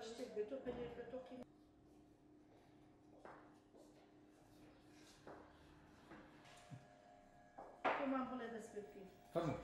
تفضل.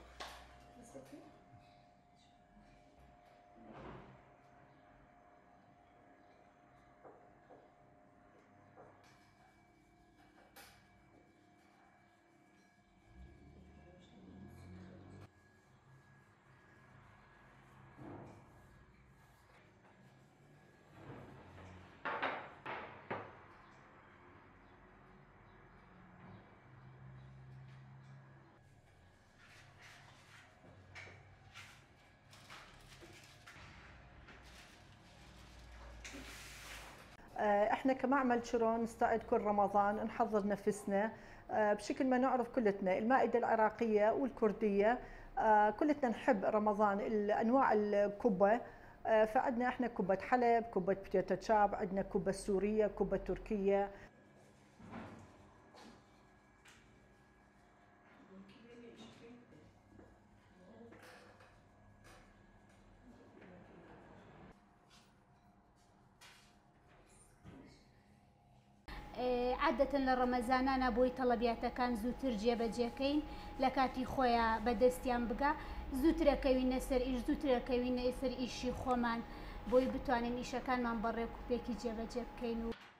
احنا كمعمل شرون نستعد كل رمضان نحضر نفسنا بشكل ما نعرف كلتنا المائدة العراقية والكردية، كلتنا نحب رمضان انواع الكبة. فعندنا احنا كبة حلب، كبة بوتيتو تشاب، عندنا كبة سورية، كبة تركية. عادة للرمضان أنا بوي طلبياتا كان زوتر جيبجيكين لكاتي خويا بدستيان بقى زوتر كوينة سر إيش زوتر كوينة سر إيشي خومان بوي بتوانين إيشا كان من برا كوبيكي جيبجيكين.